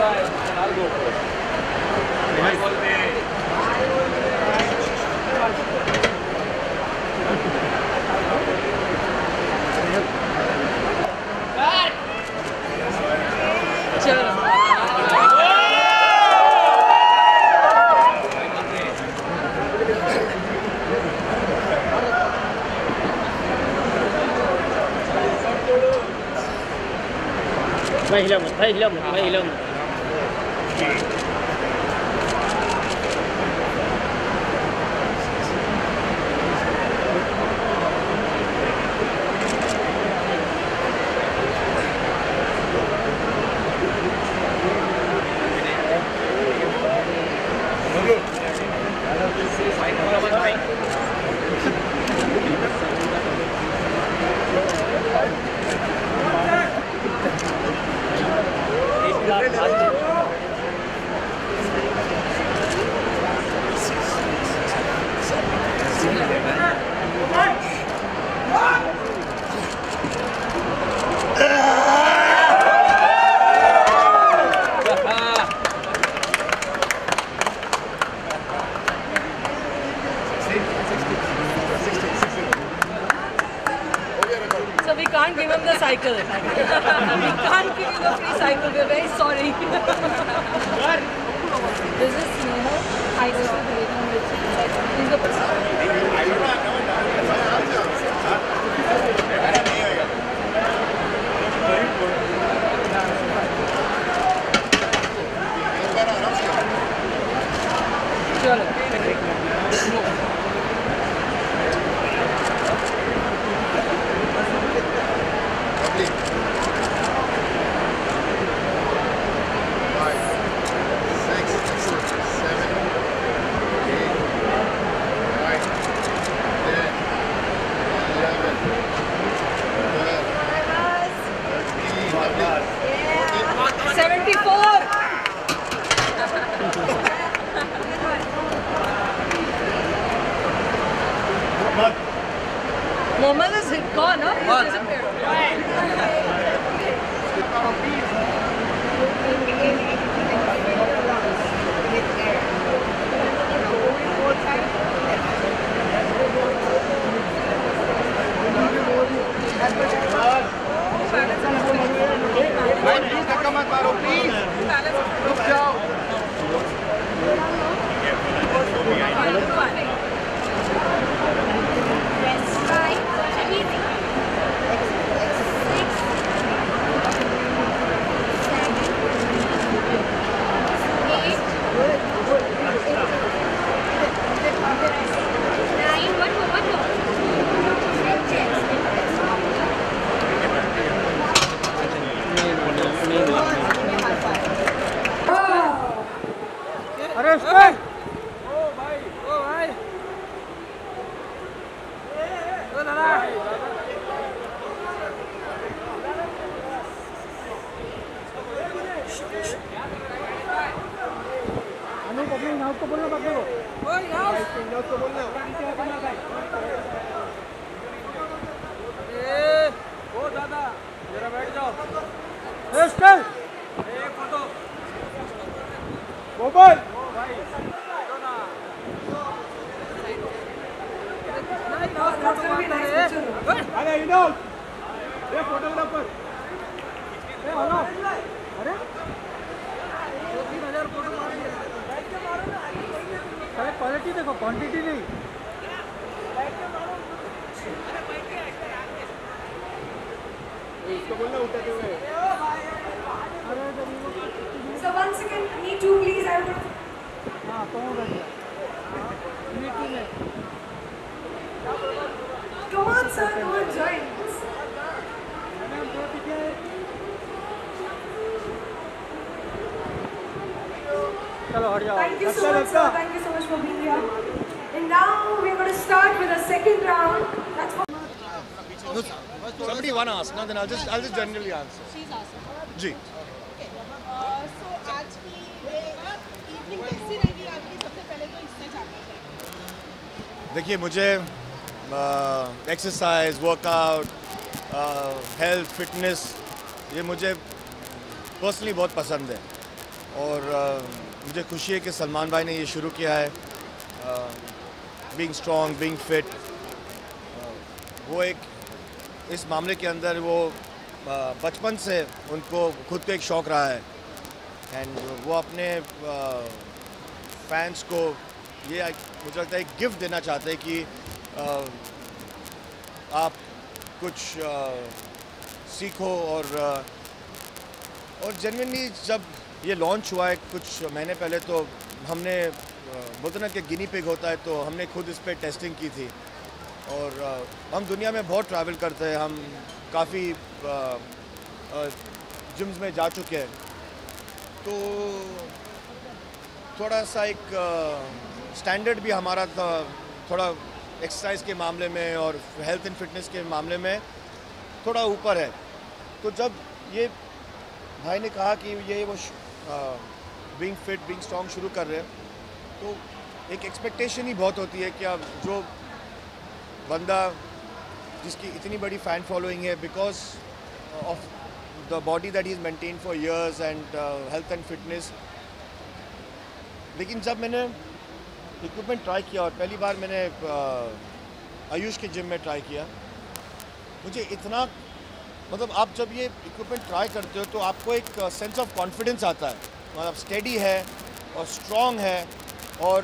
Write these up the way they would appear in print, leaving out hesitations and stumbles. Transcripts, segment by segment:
भाई हिलो So we can't give him the cycle. We can't give you the free cycle. We're very sorry. This is Snehal. I just want to wait on which side. He's the person. Mohammed is gone, huh? He's disappeared. Quality देखो, quantity नहीं। इसको बोलना उठाते हुए। So once again, me too, please. I would. हाँ, कौन रह गया? Me too में। Come on, sir. Come on, join. चलो हट जाओ। Thank you so much, sir. Thank you so much for being here. And now we're going to start with the second round. That's for. No, somebody wanna ask, no? Then I'll just generally answer. She's awesome. Ji. Okay. So आज की evening कैसी रहेगी आपकी? सबसे पहले तो इससे जानना चाहिए। देखिए मुझे एक्सरसाइज, वर्कआउट, हेल्थ, फिटनेस ये मुझे पर्सनली बहुत पसंद है। और मुझे खुशी है कि सलमान भाई ने ये शुरू किया है, बीइंग स्ट्रॉन्ग, बीइंग फिट। वो एक इस मामले के अंदर वो बचपन से उनको खुद को एक शौक़ रहा है, एंड वो अपने फैंस को ये मुझे लगता है एक गिफ्ट देना चाहते हैं कि आप कुछ सीखो। और जेन्युइनली जब ये लॉन्च हुआ है कुछ महीने पहले, तो हमने बोलते ना कि गिनी पिग होता है, तो हमने खुद इस पर टेस्टिंग की थी। और हम दुनिया में बहुत ट्रैवल करते हैं, हम काफ़ी जिम्स में जा चुके हैं, तो थोड़ा सा एक स्टैंडर्ड भी हमारा था, थोड़ा एक्सरसाइज के मामले में और हेल्थ एंड फिटनेस के मामले में थोड़ा ऊपर है। तो जब ये भाई ने कहा कि ये वो बीइंग फिट, बीइंग स्ट्रॉन्ग शुरू कर रहे हैं, तो एक एक्सपेक्टेशन ही बहुत होती है कि अब जो बंदा जिसकी इतनी बड़ी फ़ैन फॉलोइंग है because of the body that is maintain for years and health and fitness. लेकिन जब मैंने इक्विपमेंट ट्राई किया और पहली बार मैंने आयुष के जिम में ट्राई किया, मुझे इतना मतलब आप जब ये इक्विपमेंट ट्राई करते हो तो आपको एक सेंस ऑफ कॉन्फिडेंस आता है, मतलब स्टेडी है और स्ट्रॉन्ग है। और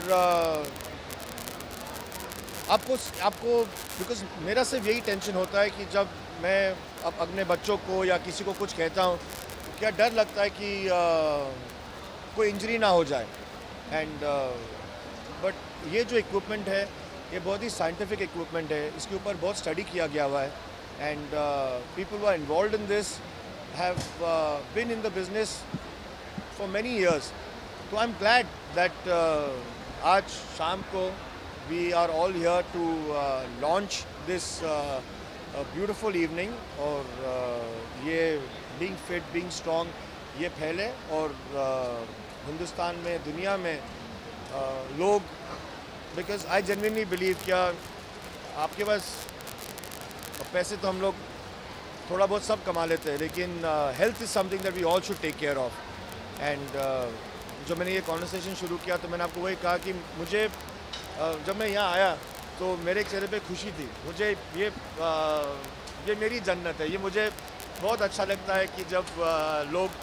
आपको बिकॉज मेरा सिर्फ यही टेंशन होता है कि जब मैं अब अपने बच्चों को या किसी को कुछ कहता हूँ, क्या डर लगता है कि कोई इंजरी ना हो जाए। एंड बट ये जो इक्विपमेंट है ये बहुत ही साइंटिफिक इक्विपमेंट है, इसके ऊपर बहुत स्टडी किया गया हुआ है, and people who are involved in this have been in the business for many years. तो आई एम ग्लैड दैट आज शाम को we are all here to launch this beautiful evening, और ये बीइंग फिट, बीइंग स्ट्रॉन्ग ये फैले और हिंदुस्तान में, दुनिया में लोग, बिकॉज आई जेन्युइनली बिलीव क्या आपके पास पैसे तो हम लोग थोड़ा बहुत सब कमा लेते हैं, लेकिन health is something that we all should take care of. And जो मैंने ये कॉन्वर्सेशन शुरू किया तो मैंने आपको वही कहा कि मुझे जब मैं यहाँ आया तो मेरे चेहरे पे खुशी थी। मुझे ये मेरी जन्नत है, ये मुझे बहुत अच्छा लगता है कि जब लोग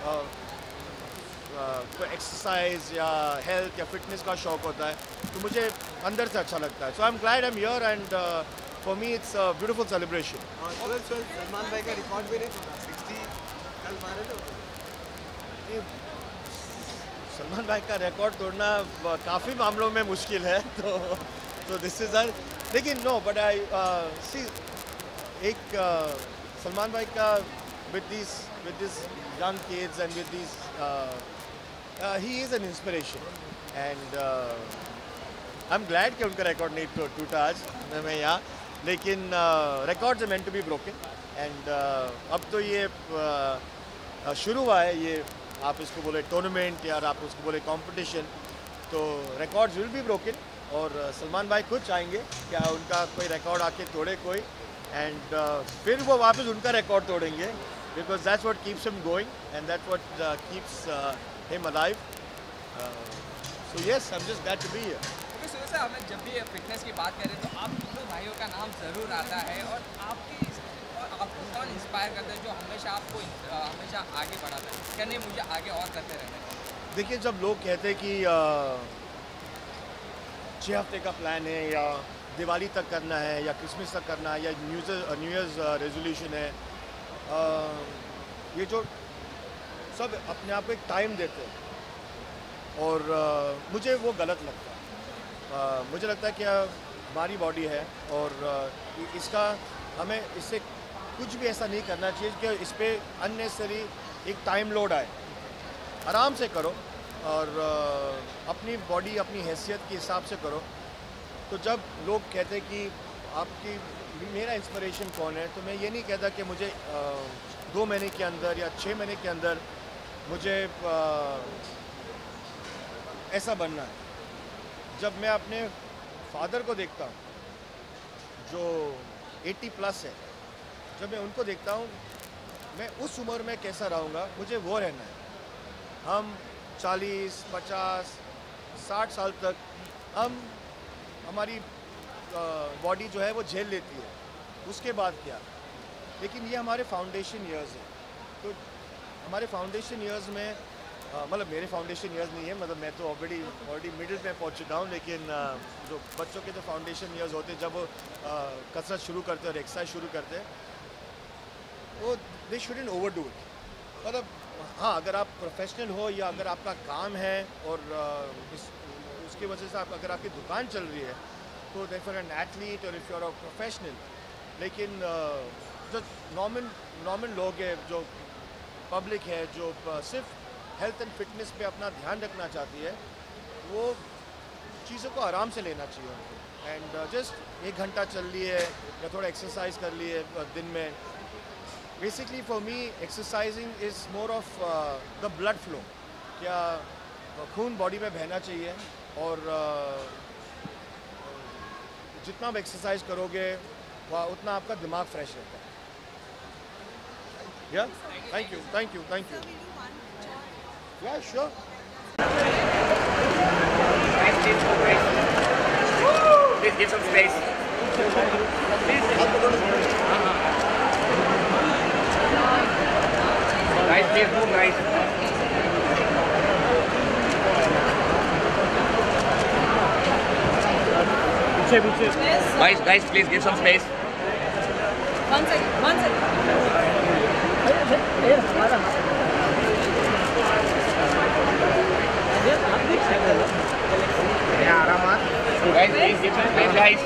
कोई एक्सरसाइज या हेल्थ या फिटनेस का शौक होता है तो मुझे अंदर से अच्छा लगता है। So I am glad I am here and for me it's a beautiful celebration. Salman भाई का रिकॉर्ड भी नहीं तोड़ा, 60 कल मारे थे। सलमान भाई का रिकॉर्ड तोड़ना काफ़ी मामलों में मुश्किल है, तो दिस इज़ लेकिन नो बट आई सी एक सलमान भाई का with this young kids and with these he is an inspiration, and I'm glad कि उनका रिकॉर्ड नहीं टूटा आज मैं यहाँ, लेकिन records are meant to be broken, and अब तो ये शुरू हुआ है, ये आप इसको बोले टूर्नामेंट या आप उसको बोले कंपटीशन, तो रिकॉर्ड्स विल बी ब्रोकन। और सलमान भाई खुद चाहेंगे क्या उनका कोई रिकॉर्ड आके तोड़े कोई, एंड फिर वो वापस उनका रिकॉर्ड तोड़ेंगे, because that's what keeps him going and that's what keeps him alive. So yes, I'm just glad to be here. क्योंकि सुनो सर, हमें जब भी फिटनेस की बात करें तो आप दोनों भाइयों का नाम ज़रूर आता है, और आपको कौन इंस्पायर करता है जो हमेशा आपको हमेशा आगे बढ़ाता है क्या नहीं मुझे आगे और करते रहना है? देखिए, जब लोग कहते हैं कि 6 हफ्ते का प्लान है या दिवाली तक करना है या क्रिसमस तक करना है या न्यू ईयर्स रेजोल्यूशन है, ये जो सब अपने आप को एक टाइम देते हैं और मुझे वो गलत लगता है। मुझे लगता है कि हमारी बॉडी है और इसका हमें इससे कुछ भी ऐसा नहीं करना चाहिए कि इस पर अननेसेसरी एक टाइम लोड आए। आराम से करो और अपनी बॉडी अपनी हैसियत के हिसाब से करो। तो जब लोग कहते हैं कि आपकी मेरा इंस्पिरेशन कौन है, तो मैं ये नहीं कहता कि मुझे 2 महीने के अंदर या 6 महीने के अंदर मुझे ऐसा बनना है। जब मैं अपने फादर को देखता हूँ जो 80+ है, जब मैं उनको देखता हूँ मैं उस उम्र में कैसा रहूँगा, मुझे वो रहना है। हम 40, 50, 60 साल तक हमारी बॉडी जो है वो झेल लेती है, उसके बाद क्या। लेकिन ये हमारे फाउंडेशन ईयर्स हैं, तो हमारे फाउंडेशन ईयर्स में मतलब मेरे फाउंडेशन ईयर्स नहीं है, मतलब मैं तो ऑलरेडी मिडिल में पहुंच चुका हूँ, लेकिन जो बच्चों के जो फाउंडेशन ईयर्स होते हैं जब वो कसरत शुरू करते हैं और एक्सरसाइज शुरू करते हैं, वो दे शुडंट ओवरडू इट। मतलब हाँ, अगर आप प्रोफेशनल हो या अगर आपका काम है और उसकी वजह से अगर आपकी दुकान चल रही है, तो देन फॉर एन एथलीट और if you are a professional. लेकिन जो नॉर्मल लोग हैं, जो पब्लिक है, जो सिर्फ हेल्थ एंड फिटनेस पे अपना ध्यान रखना चाहती है, वो चीज़ों को आराम से लेना चाहिए उनको। एंड जस्ट 1 घंटा चल लिए या थोड़ा एक्सरसाइज कर लिए दिन में। Basically for me exercising is more of the blood flow, क्या खून बॉडी में बहना चाहिए, और जितना आप एक्सरसाइज करोगे उतना आपका दिमाग फ्रेश रहता है। या thank you. Yeah, sure. Please give some space. Guys, please move, guys. Guys, please give some space. One second. Guys, please give some space, guys.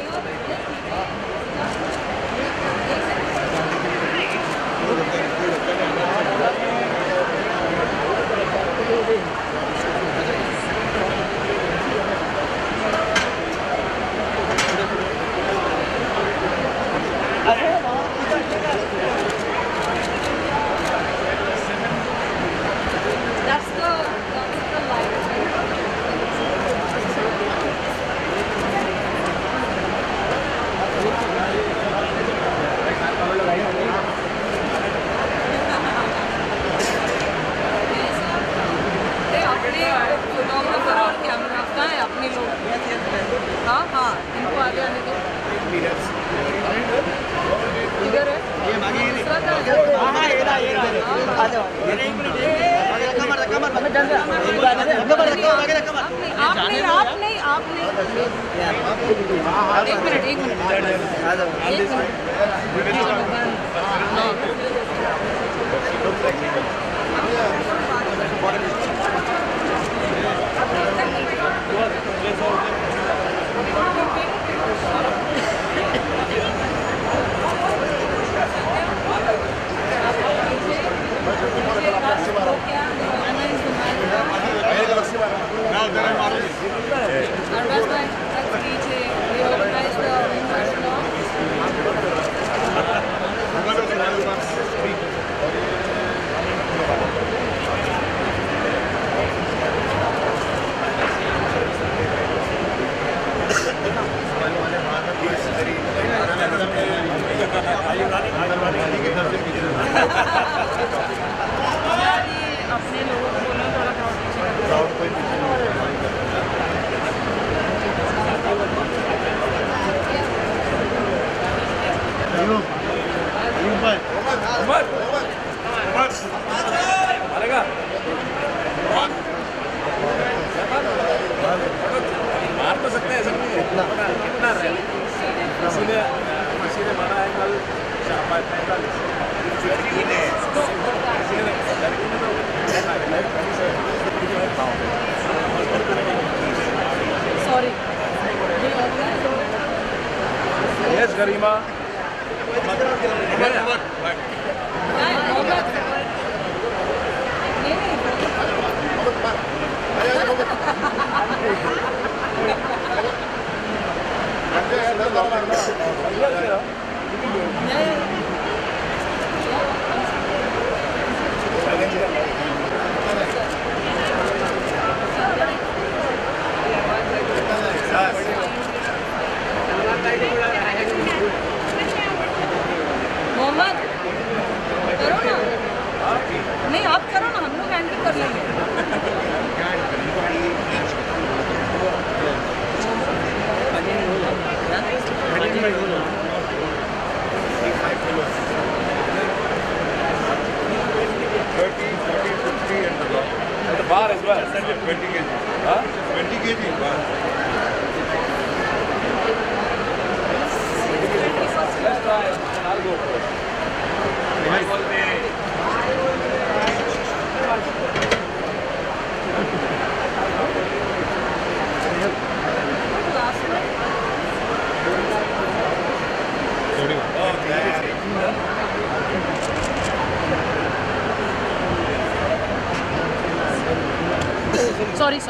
That's the light. हाँ, इनको आगे आने दो। इधर है। दूसरा था। आप नहीं। एक मिनट। अपने लोगों को बोलना थोड़ा मार तो सकते हैं, सब कितना इसीलिए मारा है कल 45। Sorry. Yes Garima. 20 kg. 20 kg. Let's try. I'll go for Sorry.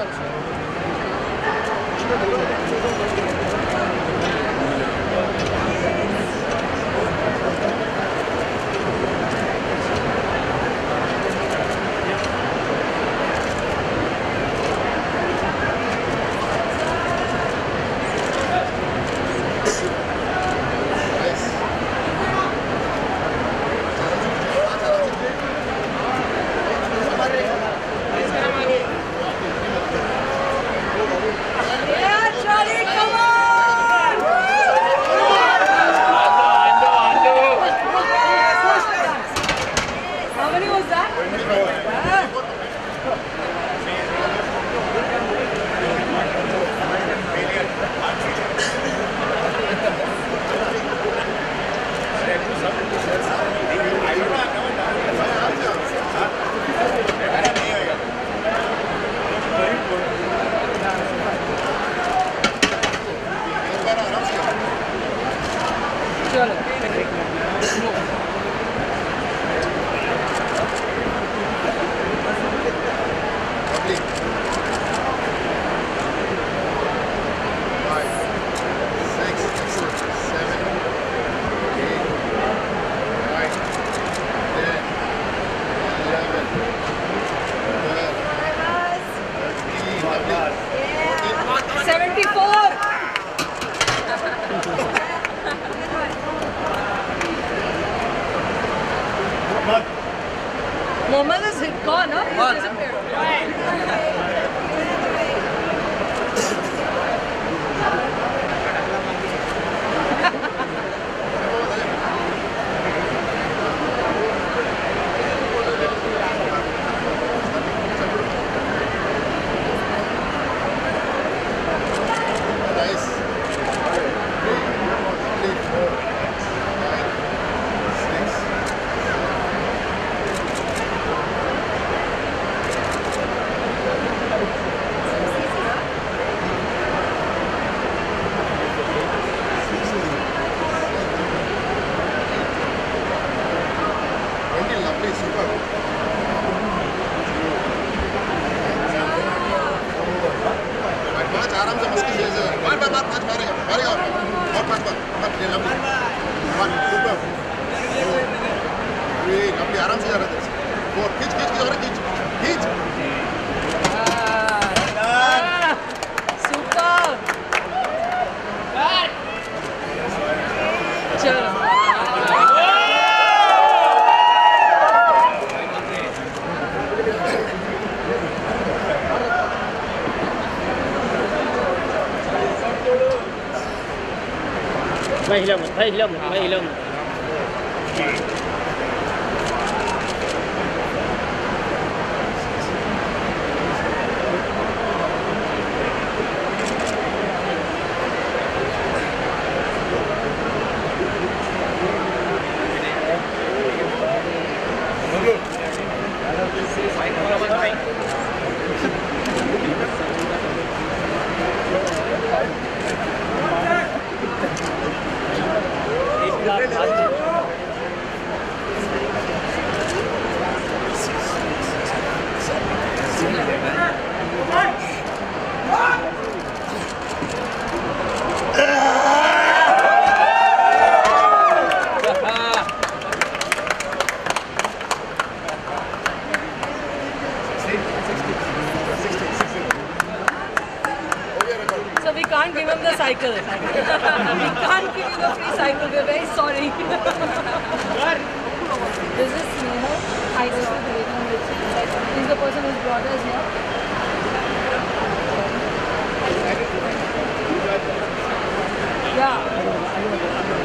Yeah, Charlie, come on! How many was that? Mohammed is gone, huh? He's disappeared. आराम से जा रहा है खींच Super. चलो भाई हिलो मत। So we can't give him the cycle. We can't give him the free cycle. We're very sorry. This is Sneha. Hi, this is Vivek. He's the person who's brought us here. Yeah.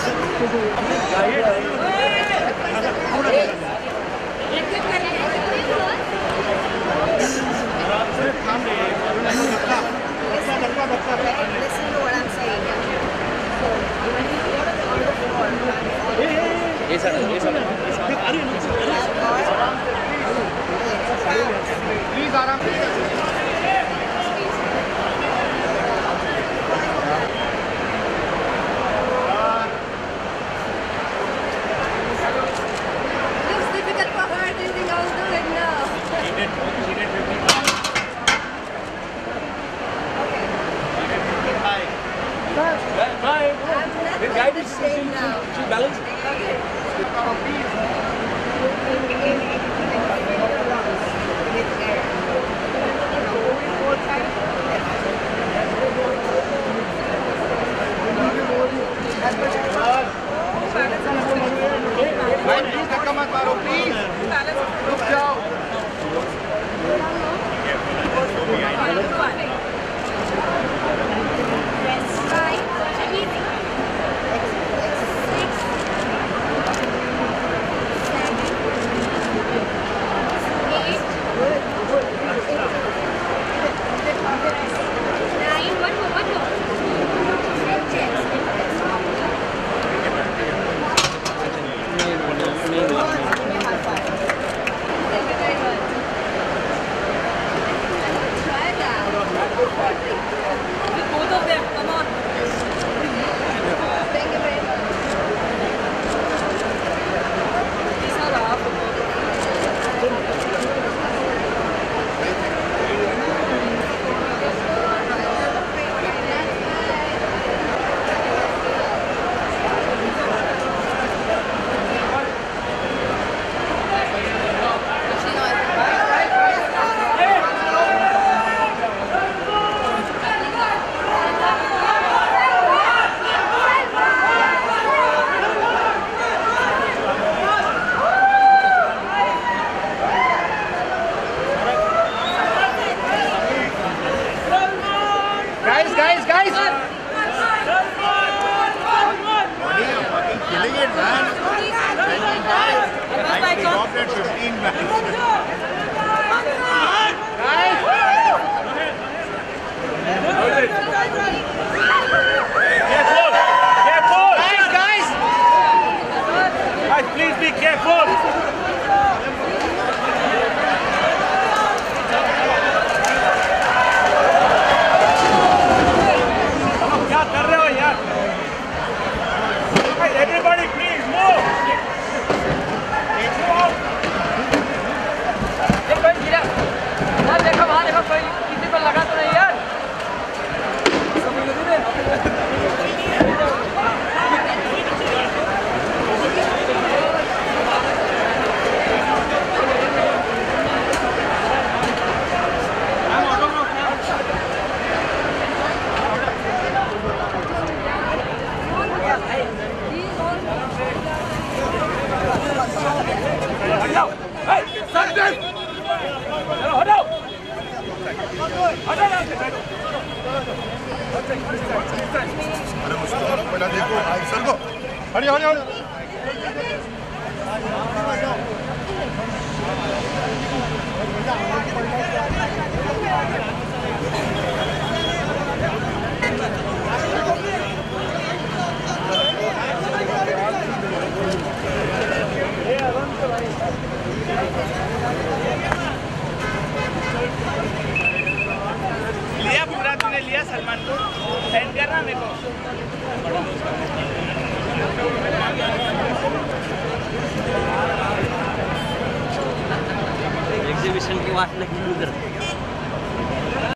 Listen to what I'm saying. So, when you go on the floor, please आराम से looks difficult for her. Do you think I'll do it now? She did 50. Bye. I'm not the same now. She balanced. Okay. भाई please धक्का मत मारो please रुक जाओ Both of them, come on. Thank you very much. These are our guys killing it man I dropped at 15 Guys, please be careful. क्या कर रहे हो यार? Everybody, please move. कोई गिरा यार, देखो वहाँ देखो, कोई किसी को लगा तो नहीं यार। पहला देखो सर को हटिए हटिए हटिए लिया पूरा तूने लिया सलमान को सेंड करना मेरे को एग्जीबिशन की वाट लगी उधर